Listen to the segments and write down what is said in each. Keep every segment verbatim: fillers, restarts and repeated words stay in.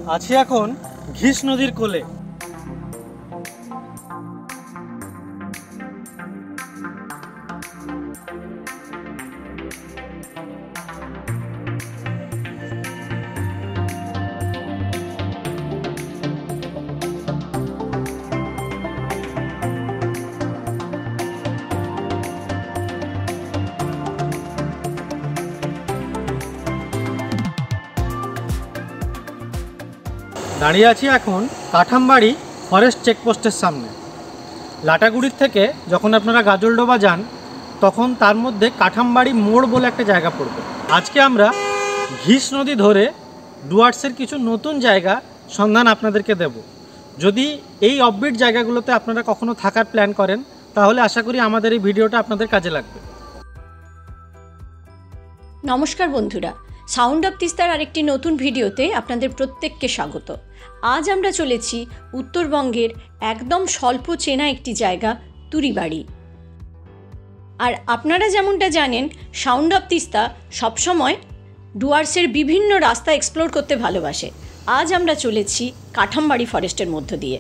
আছি এখন ঘিস নদীর কোলে। দাঁড়িয়ে আছি এখন কাঠামবাড়ি ফরেস্ট চেকপোস্টের সামনে। লাটাগুড়ির থেকে যখন আপনারা গাজলডোবা যান তখন তার মধ্যে কাঠামবাড়ি মোড় বলে একটা জায়গা পড়বে। আজকে আমরা ঘিস নদী ধরে ডুয়ার্সের কিছু নতুন জায়গা সন্ধান আপনাদেরকে দেব। যদি এই অফবিট জায়গাগুলোতে আপনারা কখনো থাকার প্ল্যান করেন তাহলে আশা করি আমাদের এই ভিডিওটা আপনাদের কাজে লাগবে। নমস্কার বন্ধুরা, সাউন্ড অফ তিস্তার আরেকটি নতুন ভিডিওতে আপনাদের প্রত্যেককে স্বাগত। আজ আমরা চলেছি উত্তরবঙ্গের একদম স্বল্প চেনা একটি জায়গা তুরিবাড়ি। আর আপনারা যেমনটা জানেন, সাউন্ড অফ তিস্তা সবসময় ডুয়ার্সের বিভিন্ন রাস্তা এক্সপ্লোর করতে ভালোবাসে। আজ আমরা চলেছি কাঠামবাড়ি ফরেস্টের মধ্য দিয়ে।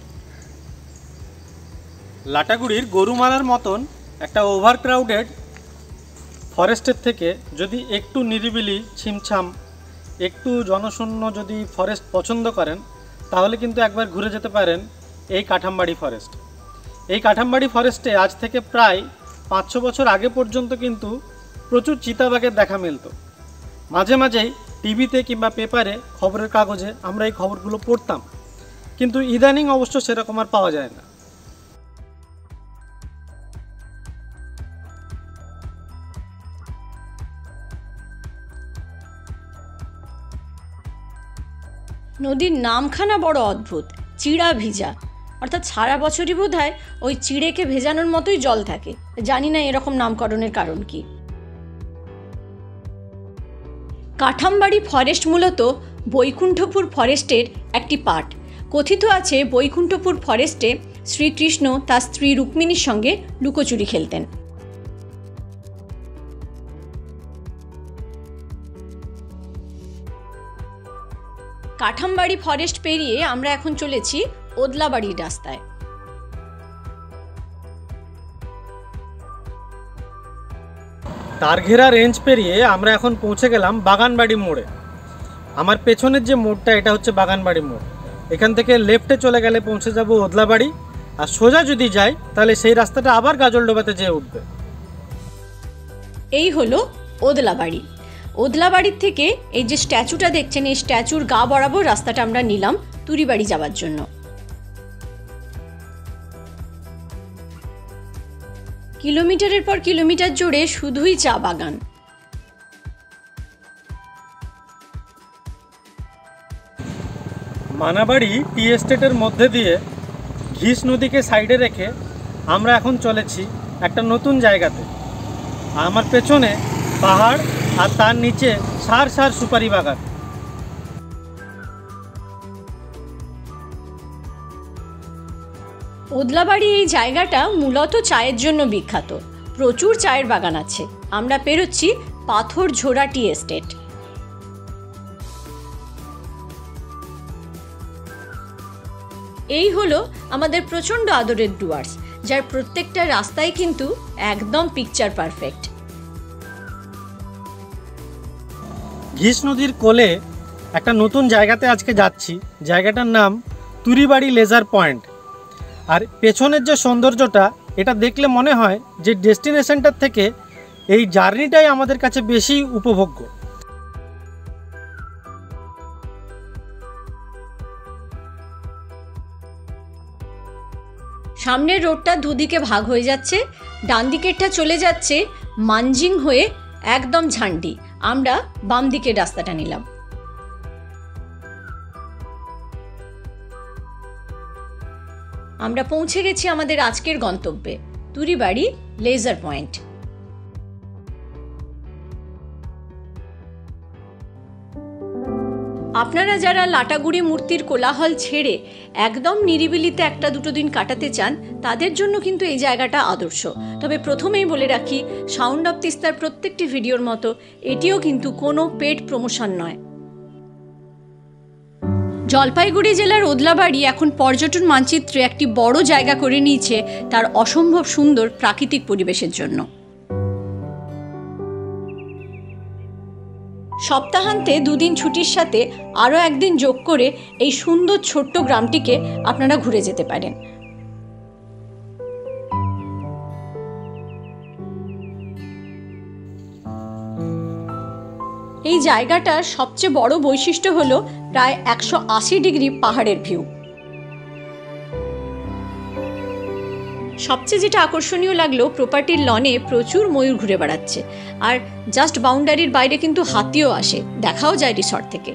লাটাগুড়ির গরুমারার মতন একটা ওভারক্রাউডেড ফরেস্টের থেকে যদি একটু নিরিবিলি, ছিমছাম, একটু জনশূন্য যদি ফরেস্ট পছন্দ করেন তাহলে কিন্তু একবার ঘুরে যেতে পারেন এই কাঠামবাড়ি ফরেস্ট। এই কাঠামবাড়ি ফরেস্টে আজ থেকে প্রায় পাঁচশো বছর আগে পর্যন্ত কিন্তু প্রচুর চিতাবাঘের দেখা মিলত। মাঝে মাঝেই টিভিতে কিংবা পেপারে, খবরের কাগজে আমরা এই খবরগুলো পড়তাম, কিন্তু ইদানিং অবশ্য সেরকম আর পাওয়া যায় না। নদীর নামখানা বড় অদ্ভুত, চিড়া ভিজা, অর্থাৎ সারা বছরই বোধ হয় ওই চিড়েকে ভেজানোর মতোই জল থাকে। জানি না এরকম নামকরণের কারণ কি। কাঠামবাড়ি ফরেস্ট মূলত বৈকুণ্ঠপুর ফরেস্টের একটি পার্ট। কথিত আছে বৈকুণ্ঠপুর ফরেস্টে শ্রীকৃষ্ণ তার স্ত্রী রুক্মিণীর সঙ্গে লুকোচুরি খেলতেন। কাঠামবাড়ি ফরেস্ট পেরিয়ে আমরা এখন চলেছি ওদলাবাড়ির রাস্তায়। তারঘেরা রেঞ্জ পেরিয়ে আমরা এখন পৌঁছে গেলাম বাগানবাড়ি মোড়ে। আমার পেছনের যে মোড়টা, এটা হচ্ছে বাগানবাড়ি মোড়। এখান থেকে লেফটে চলে গেলে পৌঁছে যাব ওদলাবাড়ি, আর সোজা যদি যাই তাহলে সেই রাস্তাটা আবার গাজলডোবাতে যেয়ে উঠবে। এই হলো ওদলাবাড়ি। ওদলাবাড়ির থেকে এই যে স্ট্যাচুটা দেখছেন, এই স্ট্যাচুর গা বরাবর রাস্তাটা আমরা নিলাম তুরিবাড়ি যাওয়ার জন্য। কিলোমিটারের পর কিলোমিটার জুড়ে শুধুই চা বাগান। মানাবাড়ি টি এস্টেটের মধ্যে দিয়ে ঘিস নদীকে সাইডে রেখে আমরা এখন চলেছি একটা নতুন জায়গাতে। আমার পেছনে পাহাড় আর তার নিচে সার সার সুপারি বাগান। ওদলাবাড়ি এই জায়গাটা মূলত চায়ের জন্য বিখ্যাত। প্রচুর চায়ের বাগান আছে। আমরা পেরোচ্ছি পাথর ঝোড়া টি এস্টেট। এই হলো আমাদের প্রচণ্ড আদরের ডুয়ার্স, যার প্রত্যেকটা রাস্তাই কিন্তু একদম পিকচার পারফেক্ট। ঘিস নদীর কোলে একটা নতুন জায়গাতে আজকে যাচ্ছি। জায়গাটার নাম তুরিবাড়ি লেজার পয়েন্ট। আর পেছনের যে সৌন্দর্যটা, এটা দেখলে মনে হয় যে ডেস্টিনেশনটার থেকে এই জার্নিটাই আমাদের কাছে বেশি উপভোগ্য। সামনের রোডটা দুদিকে ভাগ হয়ে যাচ্ছে। ডান দিকেরটা চলে যাচ্ছে মানজিং হয়ে একদম ঝান্ডি। আমরা বাম দিকের রাস্তাটা নিলাম। আমরা পৌঁছে গেছি আমাদের আজকের গন্তব্যে, তুরিবাড়ি লেজার পয়েন্ট। আপনারা যারা লাটাগুড়ি মূর্তির কোলাহল ছেড়ে একদম নিরিবিলিতে একটা দুটো দিন কাটাতে চান, তাদের জন্য কিন্তু এই জায়গাটা আদর্শ। তবে প্রথমেই বলে রাখি, সাউন্ড অফ তিস্তার প্রত্যেকটি ভিডিওর মতো এটিও কিন্তু কোনো পেড প্রমোশন নয়। জলপাইগুড়ি জেলার ওদলাবাড়ি এখন পর্যটন মানচিত্রে একটি বড় জায়গা করে নিয়েছে তার অসম্ভব সুন্দর প্রাকৃতিক পরিবেশের জন্য। সপ্তাহান্তে দুদিন ছুটির সাথে আরও একদিন যোগ করে এই সুন্দর ছোট্ট গ্রামটিকে আপনারা ঘুরে যেতে পারেন। এই জায়গাটার সবচেয়ে বড় বৈশিষ্ট্য হলো প্রায় একশো আশি ডিগ্রি পাহাড়ের ভিউ। সবচেয়ে যেটা আকর্ষণীয় লাগলো, প্রপার্টির লনে প্রচুর ময়ূর ঘুরে বেড়াচ্ছে, আর জাস্ট বাউন্ডারির বাইরে কিন্তু হাতিও আসে, দেখাও যায় রিসর্ট থেকে।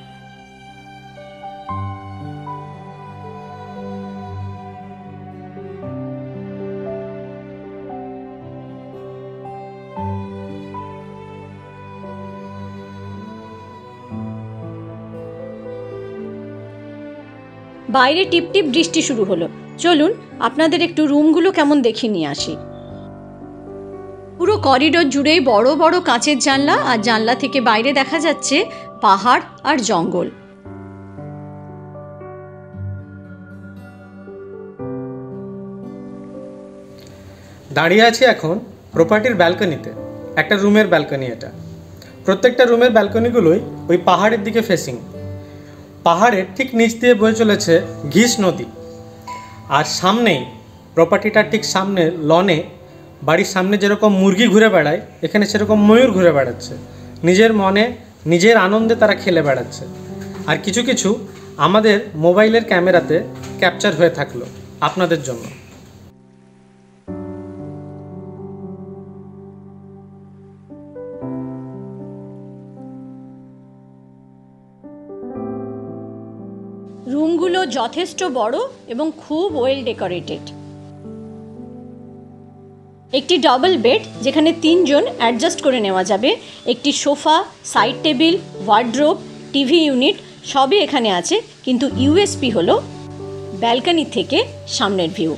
বাইরে টিপটিপ বৃষ্টি শুরু হলো। চলুন আপনাদের একটু রুমগুলো কেমন দেখে নিয়ে আসি। পুরো করিডোর জুড়েই বড় বড় কাঁচের জানলা, আর জানলা থেকে বাইরে দেখা যাচ্ছে পাহাড় আর জঙ্গল। দাঁড়িয়ে আছি এখন প্রপার্টির ব্যালকনিতে। একটা রুমের ব্যালকনি এটা। প্রত্যেকটা রুমের ব্যালকনিগুলোই ওই পাহাড়ের দিকে ফেসিং। পাহাড়ের ঠিক নিচ দিয়ে বয়ে চলেছে ঘিস নদী, আর সামনেই প্রপার্টিটার ঠিক সামনে লনে, বাড়ির সামনে যেরকম মুরগি ঘুরে বেড়ায়, এখানে সেরকম ময়ূর ঘুরে বেড়াচ্ছে। নিজের মনে নিজের আনন্দে তারা খেলে বেড়াচ্ছে। আর কিছু কিছু আমাদের মোবাইলের ক্যামেরাতে ক্যাপচার হয়ে থাকলো আপনাদের জন্য। রুমগুলো যথেষ্ট বড় এবং খুব ওয়েল ডেকোরেটেড। একটি ডাবল বেড যেখানে তিনজন অ্যাডজাস্ট করে নেওয়া যাবে, একটি sofa, side table, wardrobe, TV unit সবই এখানে আছে। কিন্তু ইউএসপি হলো ব্যালকনি থেকে সামনের ভিউ।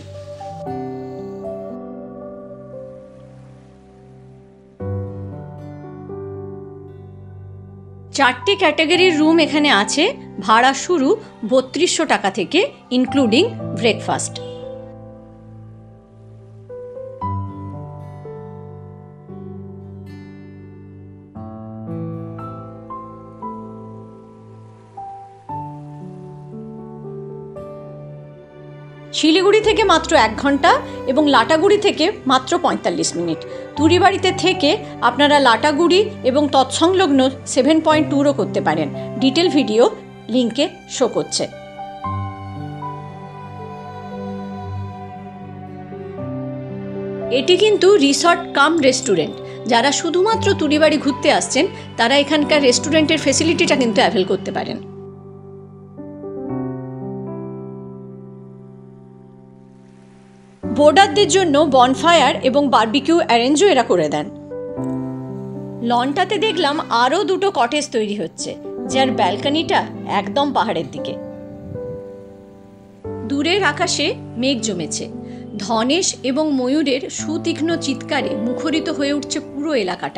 চারটে ক্যাটাগরির রুম এখানে আছে। ভাড়া শুরু বত্রিশশো টাকা থেকে, ইনক্লুডিং ব্রেকফাস্ট। শিলিগুড়ি থেকে মাত্র এক ঘন্টা এবং লাটাগুড়ি থেকে মাত্র পঁয়তাল্লিশ মিনিট। তুরিবাড়িতে থেকে আপনারা লাটাগুড়ি এবং তৎসংলগ্ন সেভেন পয়েন্ট টুরও করতে পারেন। ডিটেল ভিডিও লিঙ্কে শো করছে। এটি কিন্তু রিসর্ট কাম রেস্টুরেন্ট। যারা শুধুমাত্র তুরিবাড়ি ঘুরতে আসছেন তারা এখানকার রেস্টুরেন্টের ফেসিলিটিটা কিন্তু অ্যাভেল করতে পারেন। বোর্ডারদের জন্য বনফায়ার এবং বারবিকিউ অ্যারেঞ্জও এরা করে দেন। লনটাতে দেখলাম আরও দুটো কটেজ তৈরি হচ্ছে, যার ব্যালকনিটা একদম পাহাড়ের দিকে। দূরের আকাশে মেঘ জমেছে। ধনেশ এবং ময়ূরের সুতীক্ষ্ণ চিৎকারে মুখরিত হয়ে উঠছে পুরো এলাকাটা।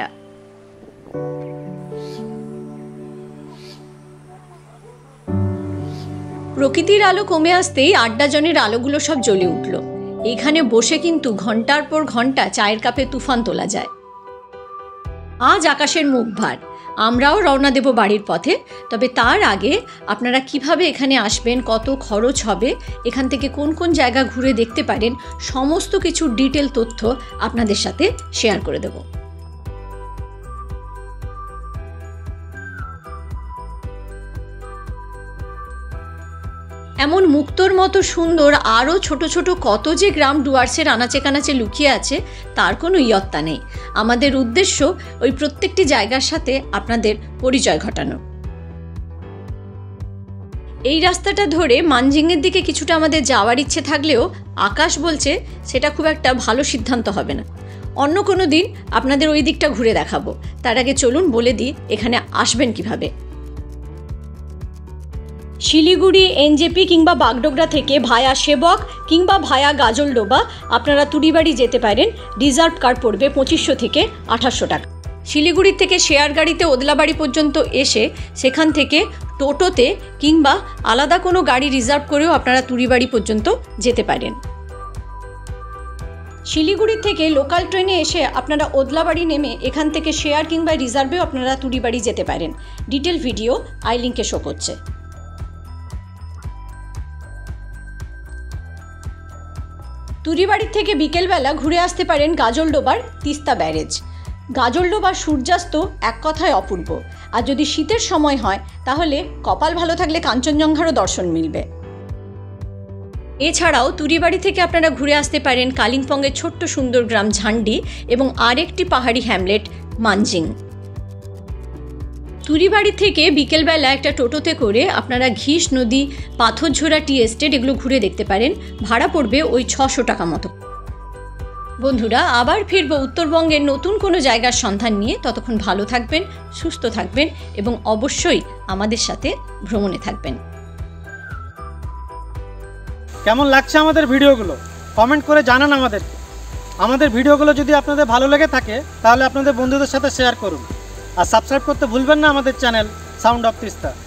প্রকৃতির আলো কমে আসতেই আড্ডাজনের আলোগুলো সব জ্বলে উঠল। এখানে বসে কিন্তু ঘন্টার পর ঘন্টা চায়ের কাপে তুফান তোলা যায়। আজ আকাশের মুখ ভার, আমরাও রওনা দেব বাড়ির পথে। তবে তার আগে আপনারা কিভাবে এখানে আসবেন, কত খরচ হবে, এখান থেকে কোন কোন জায়গা ঘুরে দেখতে পারেন, সমস্ত কিছু ডিটেল তথ্য আপনাদের সাথে শেয়ার করে দেব। এমন মুক্তোর মতো সুন্দর আরও ছোট ছোট কত যে গ্রাম ডুয়ার্সের আনাচে কানাচে লুকিয়ে আছে তার কোনো ইয়ত্তা নেই। আমাদের উদ্দেশ্য ওই প্রত্যেকটি জায়গার সাথে আপনাদের পরিচয় ঘটানো। এই রাস্তাটা ধরে মানজিংয়ের দিকে কিছুটা আমাদের যাওয়ার ইচ্ছে থাকলেও আকাশ বলছে সেটা খুব একটা ভালো সিদ্ধান্ত হবে না। অন্য কোনো দিন আপনাদের ওই দিকটা ঘুরে দেখাবো। তার আগে চলুন বলে দিই এখানে আসবেন কিভাবে। শিলিগুড়ি, এনজেপি কিংবা বাগডোগরা থেকে ভায়া সেবক কিংবা ভায়া গাজলডোবা আপনারা তুরিবাড়ি যেতে পারেন। রিজার্ভ কার পড়বে পঁচিশশো থেকে আঠাশশো টাকা। শিলিগুড়ি থেকে শেয়ার গাড়িতে ওদলাবাড়ি পর্যন্ত এসে সেখান থেকে টোটোতে কিংবা আলাদা কোনো গাড়ি রিজার্ভ করেও আপনারা তুরিবাড়ি পর্যন্ত যেতে পারেন। শিলিগুড়ি থেকে লোকাল ট্রেনে এসে আপনারা ওদলাবাড়ি নেমে এখান থেকে শেয়ার কিংবা রিজার্ভেও আপনারা তুরিবাড়ি যেতে পারেন। ডিটেল ভিডিও আই লিঙ্কে শো করছে। তুরিবাড়ির থেকে বিকেলবেলা ঘুরে আসতে পারেন গাজলডোবার তিস্তা ব্যারেজ। গাজলডোবার সূর্যাস্ত এক কথায় অপূর্ব, আর যদি শীতের সময় হয় তাহলে কপাল ভালো থাকলে কাঞ্চনজঙ্ঘারও দর্শন মিলবে। এছাড়াও তুরিবাড়ি থেকে আপনারা ঘুরে আসতে পারেন কালিম্পংয়ের ছোট্ট সুন্দর গ্রাম ঝান্ডি এবং আরেকটি পাহাড়ি হ্যামলেট মানজিং। তুরিবাড়ি থেকে বিকেলবেলা একটা টোটোতে করে আপনারা ঘিস নদী, পাথরঝোড়া টি এস্টেট এগুলো ঘুরে দেখতে পারেন। ভাড়া পড়বে ওই ছশো টাকা মতো। বন্ধুরা, আবার ফিরবো উত্তরবঙ্গের নতুন কোনো জায়গার সন্ধান নিয়ে। ততক্ষণ ভালো থাকবেন, সুস্থ থাকবেন এবং অবশ্যই আমাদের সাথে ভ্রমণে থাকবেন। কেমন লাগছে আমাদের ভিডিওগুলো কমেন্ট করে জানান আমাদের। আমাদের ভিডিওগুলো যদি আপনাদের ভালো লেগে থাকে তাহলে আপনাদের বন্ধুদের সাথে শেয়ার করুন, আর সাবস্ক্রাইব করতে ভুলবেন না আমাদের চ্যানেল সাউন্ড অফ তিস্তা।